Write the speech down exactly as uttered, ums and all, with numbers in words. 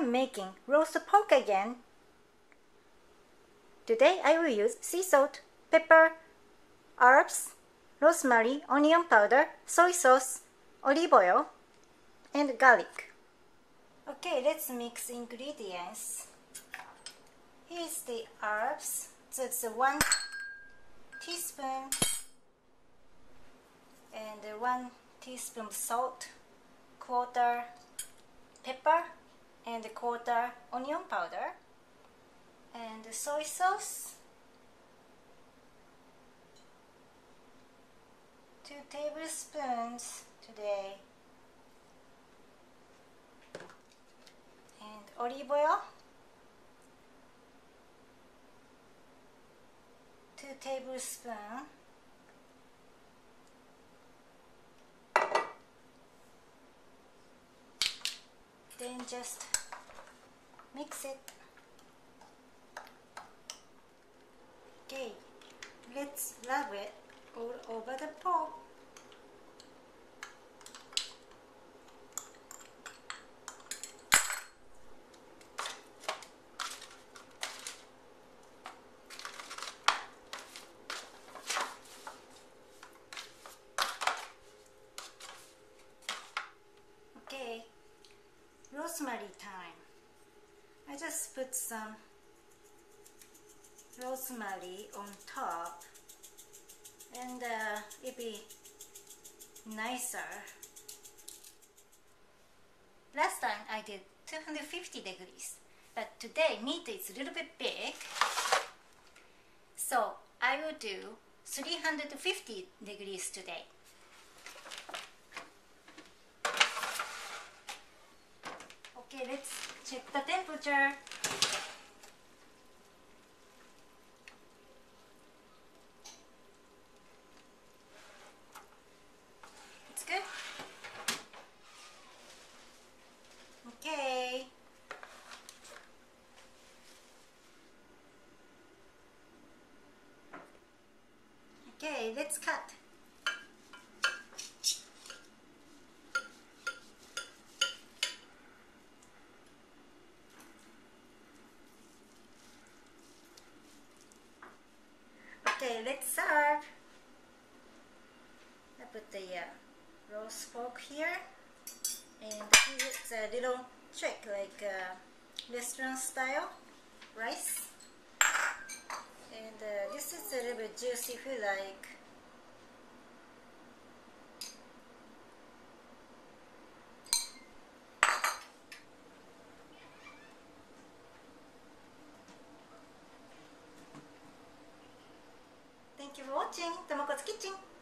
I'm making roast pork again. Today I will use sea salt, pepper, herbs, rosemary, onion powder, soy sauce, olive oil, and garlic. Okay, let's mix ingredients. Here's the herbs. So it's one teaspoon and one teaspoon salt, quarter pepper, and a quarter onion powder, and soy sauce, two tablespoons today, and olive oil, two tablespoons, then just mix it. Okay, let's rub it all over the pork. Okay, rosemary time. I just put some rosemary on top, and uh, it'll be nicer. Last time I did two hundred fifty degrees, but today meat is a little bit big, so I will do three hundred fifty degrees today. Okay, let's check the temperature. It's good. Okay. Okay, let's cut. Okay, let's serve. I put the uh, roast pork here, and here's a little trick, like uh, restaurant style rice. And uh, this is a little bit juicy if you like. Thank you for watching Tomoko's Kitchen.